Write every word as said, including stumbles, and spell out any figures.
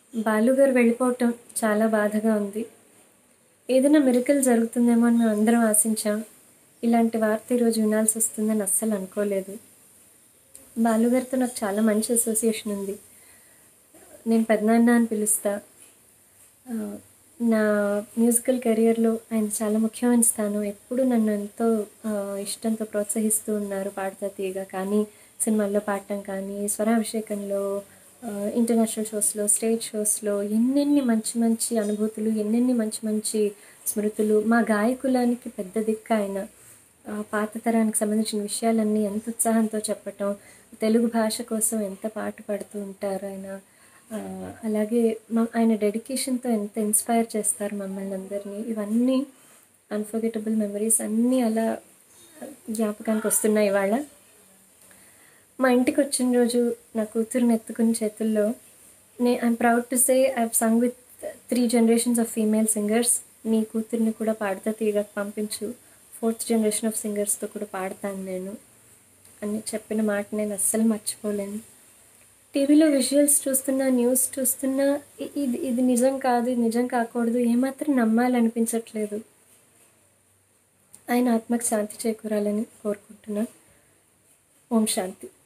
బాలుగారు వెళ్ళిపోవటం చాలా బాధగా ఉంది. ఏదైనా మిరకిల్ జరుగుతుందేమో అని మేము అందరం ఆశించాం. ఇలాంటి వార్త ఈరోజు వినాల్సి వస్తుందని అస్సలు అనుకోలేదు. బాలుగారితో నాకు చాలా మంచి అసోసియేషన్ ఉంది. నేను పెద్దనాన్న అని పిలుస్తా. నా మ్యూజికల్ కెరియర్లో ఆయన చాలా ముఖ్యమైన స్థానం. ఎప్పుడు నన్ను ఎంతో ఇష్టంతో ప్రోత్సహిస్తూ ఉన్నారు పాడతా తీయగా. కానీ సినిమాల్లో పాడటం కానీ, స్వరాభిషేకంలో, ఇంటర్నేషనల్ షోస్లో, స్టేజ్ షోస్లో ఎన్నెన్ని మంచి మంచి అనుభూతులు, ఎన్నెన్ని మంచి మంచి స్మృతులు. మా గాయకులానికి పెద్ద దిక్కు ఆయన. పాత తరానికి సంబంధించిన విషయాలన్నీ ఎంత ఉత్సాహంతో చెప్పటం, తెలుగు భాష కోసం ఎంత పాట పడుతూ ఉంటారు ఆయన. అలాగే మా ఆయన డెడికేషన్తో ఎంత ఇన్స్పైర్ చేస్తారు మమ్మల్ని అందరినీ. ఇవన్నీ అన్ఫర్గెటబుల్ మెమరీస్ అన్నీ అలా జ్ఞాపకానికి వస్తున్నాయి ఇవాళ. మా ఇంటికి వచ్చిన రోజు నా కూతురుని ఎత్తుకున్న చేతుల్లో నే I'm proud to say I have sung with three generations of female singers. నీ కూతుర్ని కూడా పాడతా తీయగా పంపించు, ఫోర్త్ జనరేషన్ ఆఫ్ సింగర్స్తో కూడా పాడతాను నేను అని చెప్పిన మాట నేను అస్సలు మర్చిపోలేను. టీవీలో విజువల్స్ చూస్తున్నా, న్యూస్ చూస్తున్నా ఇది ఇది నిజం కాదు, ఇది నిజం కాకూడదు, ఏమాత్రం నమ్మాలనిపించట్లేదు. ఆయన ఆత్మకు శాంతి చేకూరాలని కోరుకుంటున్నాను. ఓం శాంతి.